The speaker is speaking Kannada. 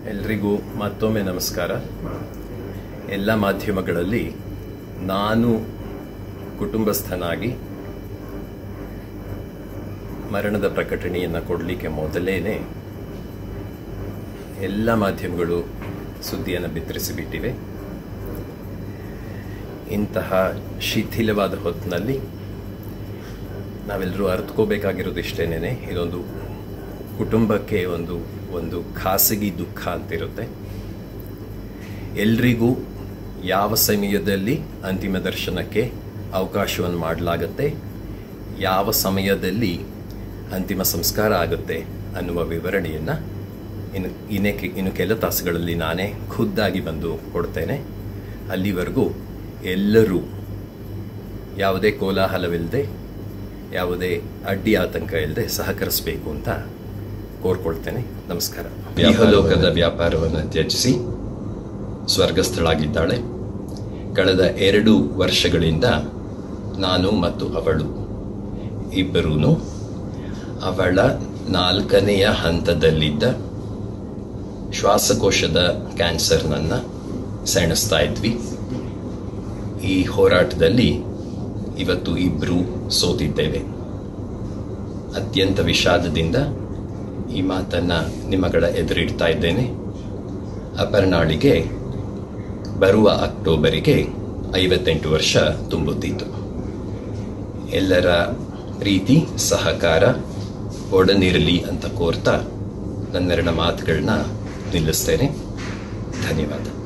ಎಲ್ರಿಗೂ ಮತ್ತೊಮ್ಮೆ ನಮಸ್ಕಾರ. ಎಲ್ಲ ಮಾಧ್ಯಮಗಳಲ್ಲಿ ನಾನು ಕುಟುಂಬಸ್ಥನಾಗಿ ಮರಣದ ಪ್ರಕಟಣೆಯನ್ನು ಕೊಡಲಿಕ್ಕೆ ಮೊದಲೇನೆ ಎಲ್ಲ ಮಾಧ್ಯಮಗಳು ಸುದ್ದಿಯನ್ನು ಬಿತ್ತರಿಸಿಬಿಟ್ಟಿವೆ. ಇಂತಹ ಶಿಥಿಲವಾದ ಹೊತ್ತಿನಲ್ಲಿ ನಾವೆಲ್ಲರೂ ಅರ್ಥಕೋಬೇಕಾಗಿರೋದು ಇಷ್ಟೇನೆ, ಇದೊಂದು ಕುಟುಂಬಕ್ಕೆ ಒಂದು ಖಾಸಗಿ ದುಃಖ ಅಂತಿರುತ್ತೆ. ಎಲ್ರಿಗೂ ಯಾವ ಸಮಯದಲ್ಲಿ ಅಂತಿಮ ದರ್ಶನಕ್ಕೆ ಅವಕಾಶವನ್ನು ಮಾಡಲಾಗತ್ತೆ, ಯಾವ ಸಮಯದಲ್ಲಿ ಅಂತಿಮ ಸಂಸ್ಕಾರ ಆಗುತ್ತೆ ಅನ್ನುವ ವಿವರಣೆಯನ್ನು ಇನ್ನು ಕೆಲ ತಾಸುಗಳಲ್ಲಿ ನಾನೇ ಖುದ್ದಾಗಿ ಬಂದು ಕೊಡ್ತೇನೆ. ಅಲ್ಲಿವರೆಗೂ ಎಲ್ಲರೂ ಯಾವುದೇ ಕೋಲಾಹಲವಿಲ್ಲದೆ, ಯಾವುದೇ ಅಡ್ಡಿ ಆತಂಕ ಇಲ್ಲದೆ ಸಹಕರಿಸಬೇಕು ಅಂತ ಕೋರ್ಕೊಳ್ತೇನೆ. ನಮಸ್ಕಾರ. ಇಹಲೋಕದ ವ್ಯಾಪಾರವನ್ನು ತ್ಯಜಿಸಿ ಸ್ವರ್ಗಸ್ಥಳಾಗಿದ್ದಾಳೆ. ಕಳೆದ 2 ವರ್ಷಗಳಿಂದ ನಾನು ಮತ್ತು ಅವಳು ಇಬ್ಬರೂ ಅವಳ 4ನೆಯ ಹಂತದಲ್ಲಿದ್ದ ಶ್ವಾಸಕೋಶದ ಕ್ಯಾನ್ಸರ್ನನ್ನು ಸೆಣಸ್ತಾ ಇದ್ವಿ. ಈ ಹೋರಾಟದಲ್ಲಿ ಇವತ್ತು ಇಬ್ಬರು ಸೋತಿದ್ದೇವೆ. ಅತ್ಯಂತ ವಿಷಾದದಿಂದ ಈ ಮಾತನ್ನು ನಿಮ್ಮಗಳ ಎದುರಿಡ್ತಾ ಇದ್ದೇನೆ. ಅಪರ್ಣಾಳಿಗೆ ಬರುವ ಅಕ್ಟೋಬರಿಗೆ 58 ವರ್ಷ ತುಂಬುತ್ತಿತ್ತು. ಎಲ್ಲರ ಪ್ರೀತಿ ಸಹಕಾರ ಒಡನಿರಲಿ ಅಂತ ಕೋರ್ತಾ ನನ್ನೆರಡು ಮಾತುಗಳನ್ನ ನಿಲ್ಲಿಸ್ತೇನೆ. ಧನ್ಯವಾದ.